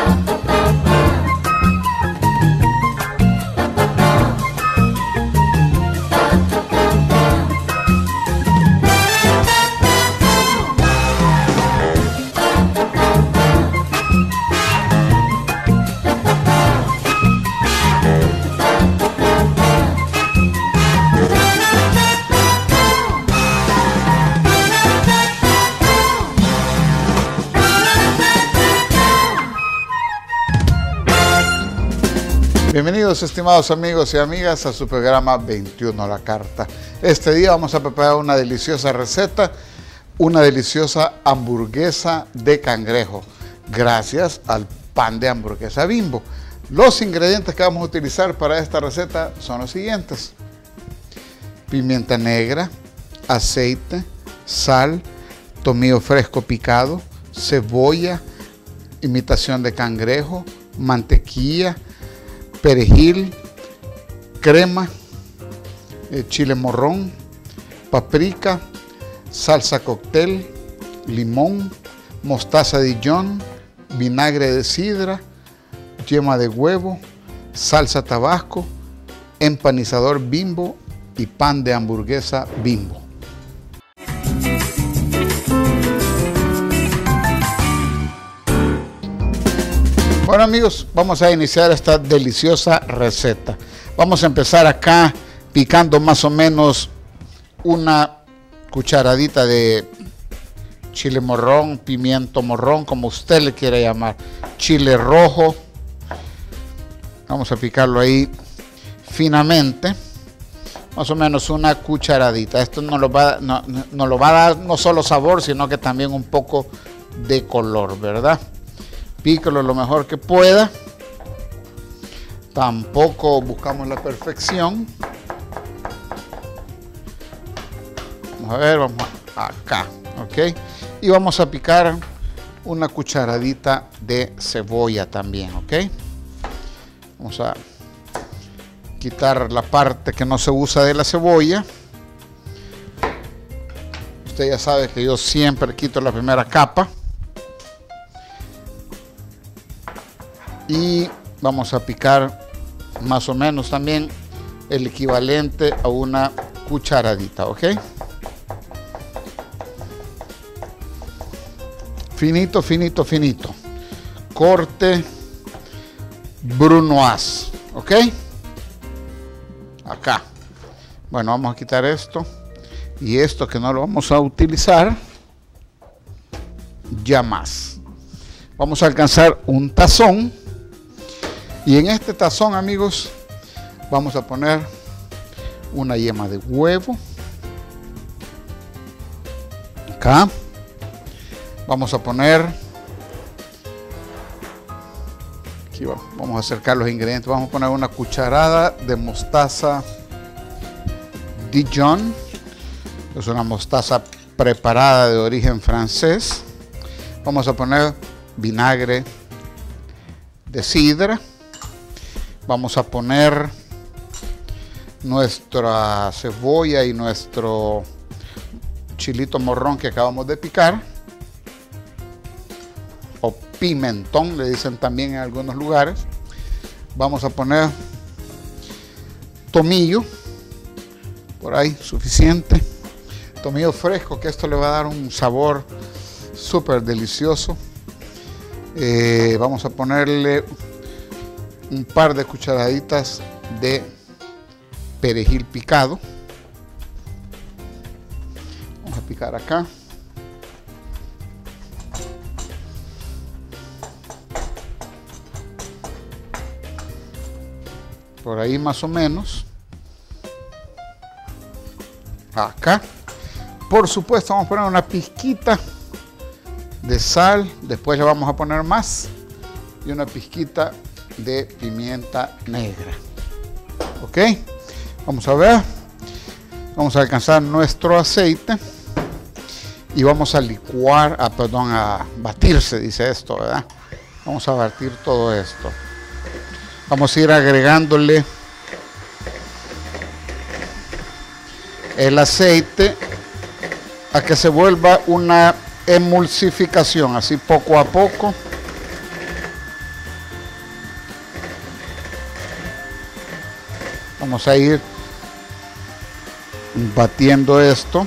Bienvenidos, estimados amigos y amigas, a su programa 21 La Carta. Este día vamos a preparar una deliciosa receta, una deliciosa hamburguesa de cangrejo, gracias al pan de hamburguesa Bimbo. Los ingredientes que vamos a utilizar para esta receta son los siguientes: pimienta negra, aceite, sal, tomillo fresco picado, cebolla, imitación de cangrejo, mantequilla, perejil, crema, chile morrón, paprika, salsa cóctel, limón, mostaza Dijon, vinagre de sidra, yema de huevo, salsa tabasco, empanizador Bimbo y pan de hamburguesa Bimbo. Bueno amigos, vamos a iniciar esta deliciosa receta. Vamos a empezar acá picando más o menos una cucharadita de chile morrón, pimiento morrón, como usted le quiera llamar, chile rojo. Vamos a picarlo ahí finamente, más o menos una cucharadita. Esto nos lo va a dar no solo sabor, sino que también un poco de color, ¿verdad? Pícalo lo mejor que pueda. Tampoco buscamos la perfección. Vamos a ver, vamos acá, ¿ok? Y vamos a picar una cucharadita de cebolla también, ¿ok? Vamos a quitar la parte que no se usa de la cebolla. Usted ya sabe que yo siempre quito la primera capa. Y vamos a picar más o menos también el equivalente a una cucharadita, ¿ok? Finito, finito, finito. Corte brunoise, ¿ok? Acá. Bueno, vamos a quitar esto. Y esto que no lo vamos a utilizar ya más. Vamos a alcanzar un tazón. Y en este tazón, amigos, vamos a poner una yema de huevo. Acá. Vamos a poner, aquí vamos a acercar los ingredientes. Vamos a poner una cucharada de mostaza Dijon. Es una mostaza preparada de origen francés. Vamos a poner vinagre de sidra. Vamos a poner nuestra cebolla y nuestro chilito morrón que acabamos de picar, o pimentón le dicen también en algunos lugares. Vamos a poner tomillo, por ahí suficiente, tomillo fresco, que esto le va a dar un sabor súper delicioso. Vamos a ponerle un par de cucharaditas de perejil picado. Vamos a picar acá. Por ahí más o menos. Acá. Por supuesto vamos a poner una pizquita de sal. Después le vamos a poner más. Y una pizquita de pimienta negra. Ok, vamos a ver, vamos a alcanzar nuestro aceite y vamos a licuar, a batirse, dice esto, ¿verdad? Vamos a batir todo esto. Vamos a ir agregándole el aceite a que se vuelva una emulsificación, así poco a poco. Vamos a ir batiendo esto.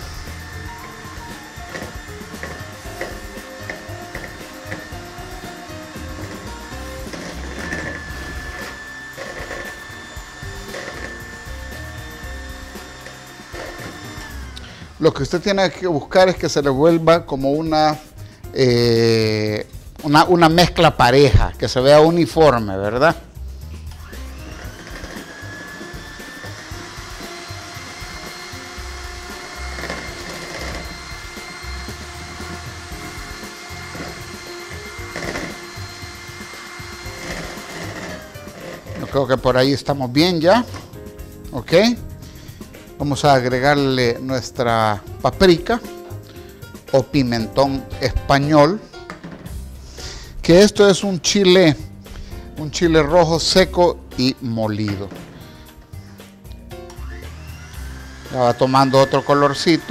Lo que usted tiene que buscar es que se le vuelva como una mezcla pareja, que se vea uniforme, ¿verdad? Yo creo que por ahí estamos bien ya, ¿ok? Vamos a agregarle nuestra paprika o pimentón español, que esto es un chile rojo seco y molido. Ya va tomando otro colorcito.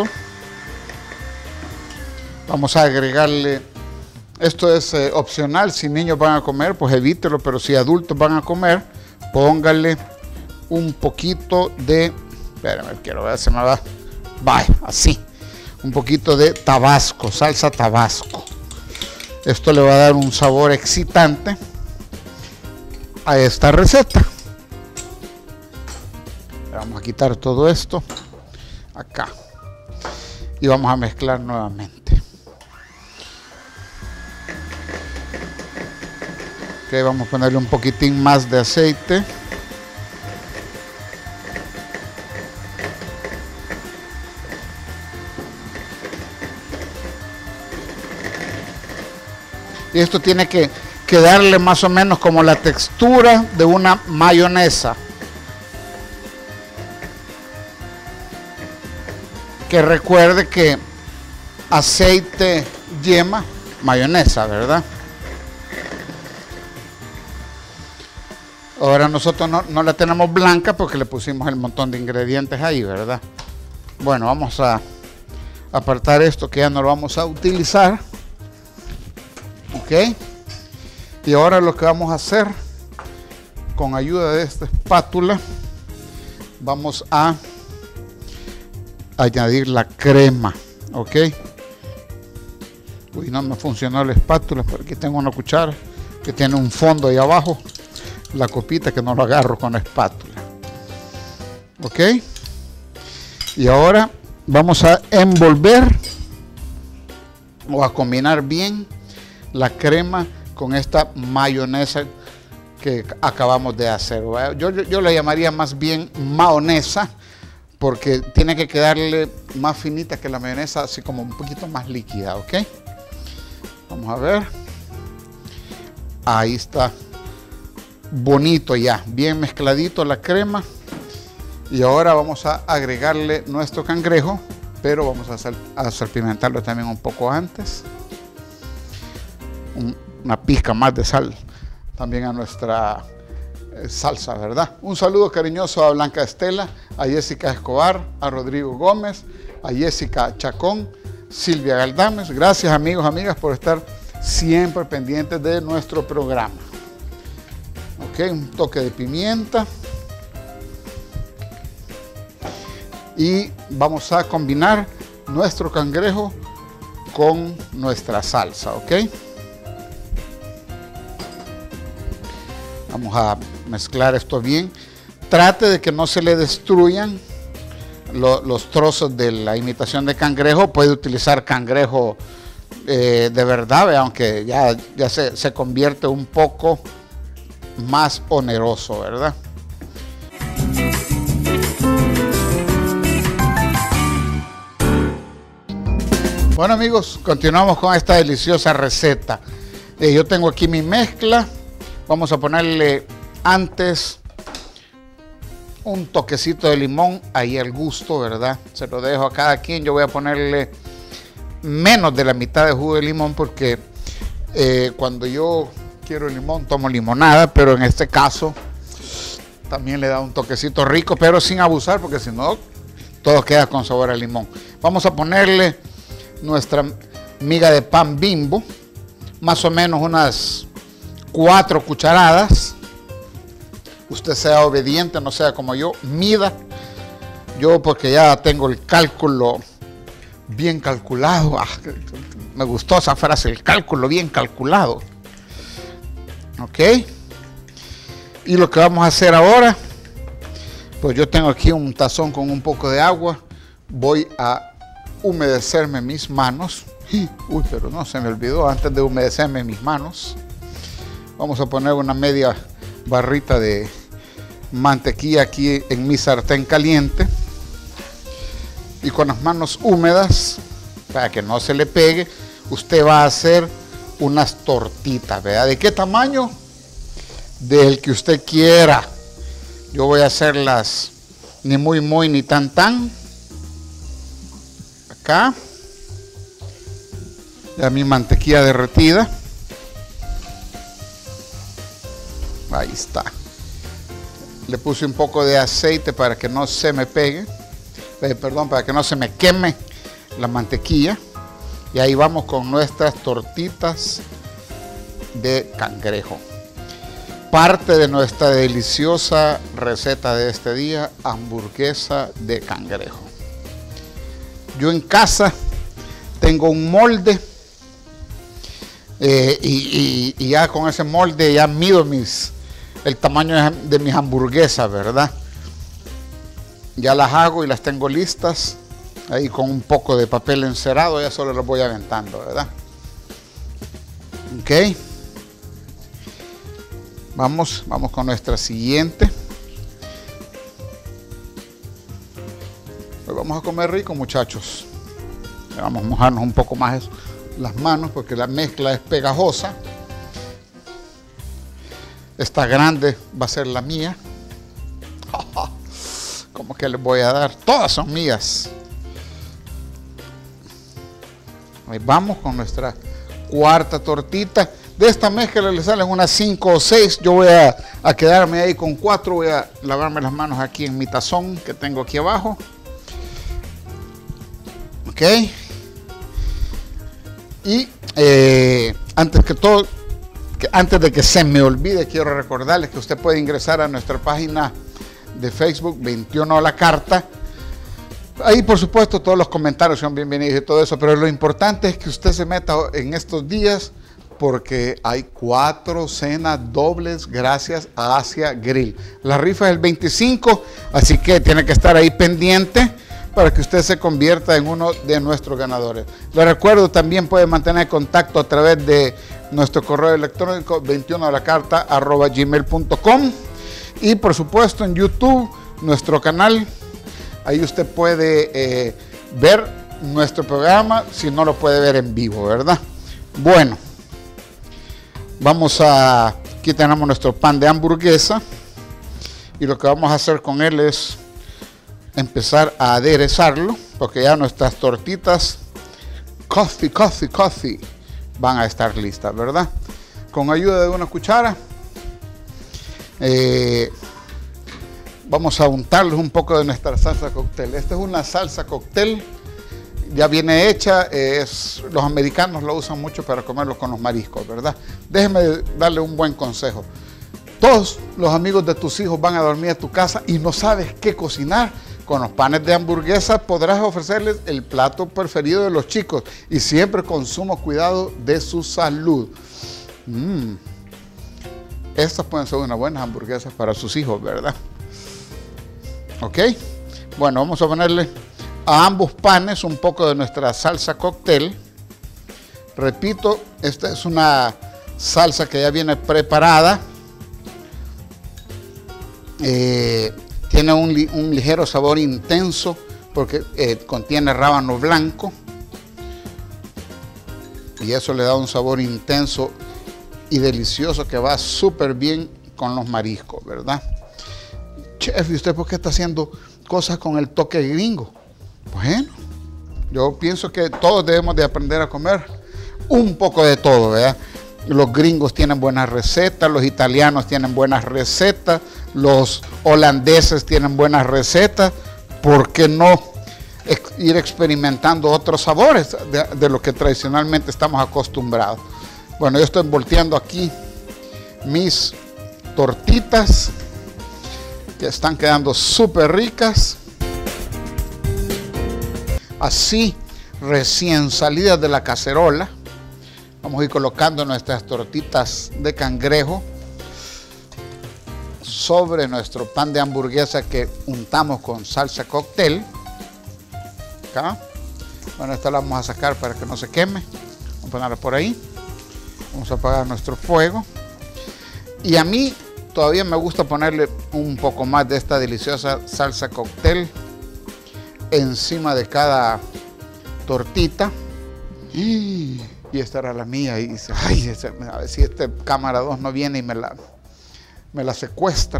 Vamos a agregarle, esto es opcional, si niños van a comer, pues evítelo, pero si adultos van a comer, póngale un poquito de, espérame, quiero ver si me va, vaya, así, un poquito de tabasco, salsa tabasco. Esto le va a dar un sabor excitante a esta receta. Vamos a quitar todo esto acá y vamos a mezclar nuevamente. Ok, vamos a ponerle un poquitín más de aceite. Y esto tiene que darle más o menos como la textura de una mayonesa. Que recuerde que aceite, yema, mayonesa, ¿verdad? Ahora nosotros no la tenemos blanca porque le pusimos el montón de ingredientes ahí, ¿verdad? Bueno, vamos a apartar esto que ya no lo vamos a utilizar. Ok, y ahora lo que vamos a hacer, con ayuda de esta espátula, vamos a añadir la crema. Ok, uy, no me funcionó la espátula, pero aquí tengo una cuchara que tiene un fondo ahí abajo, la copita, que no lo agarro con la espátula. Ok, y ahora vamos a envolver o a combinar bien la crema con esta mayonesa que acabamos de hacer. Yo le llamaría más bien mayonesa, porque tiene que quedarle más finita que la mayonesa, así como un poquito más líquida, ¿ok? Vamos a ver. Ahí está. Bonito ya, bien mezcladito la crema. Y ahora vamos a agregarle nuestro cangrejo, pero vamos a salpimentarlo también un poco antes. Una pizca más de sal también a nuestra salsa, ¿verdad? Un saludo cariñoso a Blanca Estela, a Jessica Escobar, a Rodrigo Gómez, a Jessica Chacón, Silvia Galdames. Gracias, amigos, amigas, por estar siempre pendientes de nuestro programa. Ok, un toque de pimienta. Y vamos a combinar nuestro cangrejo con nuestra salsa, ¿ok? Vamos a mezclar esto bien. Trate de que no se le destruyan los trozos de la imitación de cangrejo. Puede utilizar cangrejo de verdad, aunque ya se convierte un poco más oneroso, ¿verdad? Bueno, amigos, continuamos con esta deliciosa receta. Yo tengo aquí mi mezcla. Vamos a ponerle antes un toquecito de limón, ahí al gusto, ¿verdad? Se lo dejo a cada quien. Yo voy a ponerle menos de la mitad de jugo de limón, porque cuando yo quiero limón tomo limonada, pero en este caso también le da un toquecito rico, pero sin abusar, porque si no todo queda con sabor a limón. Vamos a ponerle nuestra miga de pan Bimbo, más o menos unas 4 cucharadas, Usted sea obediente, no sea como yo, mida. Yo porque ya tengo el cálculo bien calculado. Me gustó esa frase, el cálculo bien calculado. Ok. Y lo que vamos a hacer ahora, pues yo tengo aquí un tazón con un poco de agua. Voy a humedecerme mis manos. Uy, pero no, se me olvidó antes de humedecerme mis manos. Vamos a poner una media barrita de mantequilla aquí en mi sartén caliente. Y con las manos húmedas, para que no se le pegue, usted va a hacer unas tortitas, ¿verdad? ¿De qué tamaño? Del que usted quiera. Yo voy a hacerlas ni muy ni tan. Acá. Ya mi mantequilla derretida. Ahí está. Le puse un poco de aceite para que no se me pegue. Perdón, para que no se me queme la mantequilla. Y ahí vamos con nuestras tortitas de cangrejo. Parte de nuestra deliciosa receta de este día, hamburguesa de cangrejo. Yo en casa tengo un molde y ya con ese molde ya mido el tamaño de mis hamburguesas, ¿verdad? Ya las hago y las tengo listas. Ahí con un poco de papel encerado, ya solo las voy aventando, ¿verdad? Ok. Vamos con nuestra siguiente. Hoy vamos a comer rico, muchachos. Vamos a mojarnos un poco más las manos porque la mezcla es pegajosa. Esta grande va a ser la mía. ¿Cómo que les voy a dar? Todas son mías. Ahí vamos con nuestra cuarta tortita. De esta mezcla le salen unas 5 o 6. Yo voy a quedarme ahí con 4. Voy a lavarme las manos aquí en mi tazón que tengo aquí abajo. Ok. Y antes de que se me olvide, quiero recordarles que usted puede ingresar a nuestra página de Facebook 21 a la carta. Ahí, por supuesto, todos los comentarios son bienvenidos y todo eso, pero lo importante es que usted se meta en estos días porque hay 4 cenas dobles gracias a Asia Grill. La rifa es el 25, así que tiene que estar ahí pendiente para que usted se convierta en uno de nuestros ganadores. Le recuerdo, también puede mantener contacto a través de nuestro correo electrónico 21alacarta@gmail.com y por supuesto en YouTube, nuestro canal. Ahí usted puede ver nuestro programa si no lo puede ver en vivo, ¿verdad? Bueno, aquí tenemos nuestro pan de hamburguesa y lo que vamos a hacer con él es empezar a aderezarlo porque ya nuestras tortitas coffee van a estar listas, ¿verdad? Con ayuda de una cuchara vamos a untarles un poco de nuestra salsa cóctel. Esta es una salsa cóctel, ya viene hecha, los americanos lo usan mucho para comerlo con los mariscos, ¿verdad? Déjeme darle un buen consejo. Todos los amigos de tus hijos van a dormir a tu casa y no sabes qué cocinar. Con los panes de hamburguesa podrás ofrecerles el plato preferido de los chicos y siempre con sumo cuidado de su salud. Estas pueden ser unas buenas hamburguesas para sus hijos, ¿verdad? Ok, bueno, vamos a ponerle a ambos panes un poco de nuestra salsa cóctel. Repito, esta es una salsa que ya viene preparada. Tiene un ligero sabor intenso porque contiene rábano blanco y eso le da un sabor intenso y delicioso que va súper bien con los mariscos, ¿verdad? Chef, ¿y usted por qué está haciendo cosas con el toque gringo? Bueno, yo pienso que todos debemos de aprender a comer un poco de todo, ¿verdad? Los gringos tienen buenas recetas, los italianos tienen buenas recetas, los holandeses tienen buenas recetas. ¿Por qué no ir experimentando otros sabores de lo que tradicionalmente estamos acostumbrados? Bueno, yo estoy volteando aquí mis tortitas que están quedando súper ricas. Así, recién salidas de la cacerola, vamos a ir colocando nuestras tortitas de cangrejo sobre nuestro pan de hamburguesa que untamos con salsa cóctel. Acá. Bueno, esta la vamos a sacar para que no se queme. Vamos a ponerla por ahí. Vamos a apagar nuestro fuego. Y a mí todavía me gusta ponerle un poco más de esta deliciosa salsa cóctel encima de cada tortita. Y esta era la mía. Y dice, ay, a ver si este cámara 2 no viene y me la secuestra.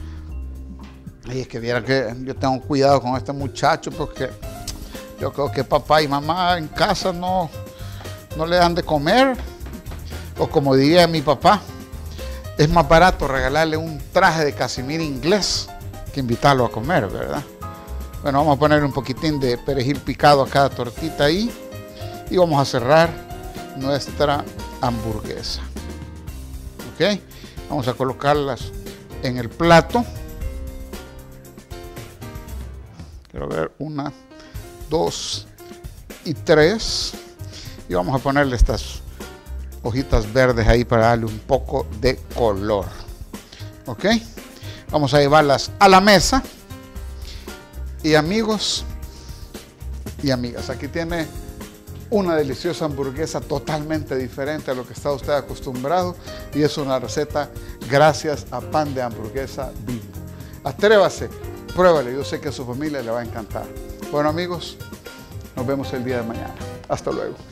Y es que viera que yo tengo cuidado con este muchacho, porque yo creo que papá y mamá en casa no le dan de comer. O como diría mi papá, es más barato regalarle un traje de casimir inglés que invitarlo a comer, ¿verdad? Bueno, vamos a poner un poquitín de perejil picado a cada tortita ahí. Y vamos a cerrar nuestra hamburguesa. ¿Ok? Vamos a colocarlas en el plato. Quiero ver, 1, 2 y 3. Y vamos a ponerle estas hojitas verdes ahí para darle un poco de color. ¿Ok? Vamos a llevarlas a la mesa. Y amigos y amigas, aquí tiene una deliciosa hamburguesa totalmente diferente a lo que está usted acostumbrado, y es una receta gracias a Pan de Hamburguesa Bimbo. Atrévase, pruébale, yo sé que a su familia le va a encantar. Bueno amigos, nos vemos el día de mañana. Hasta luego.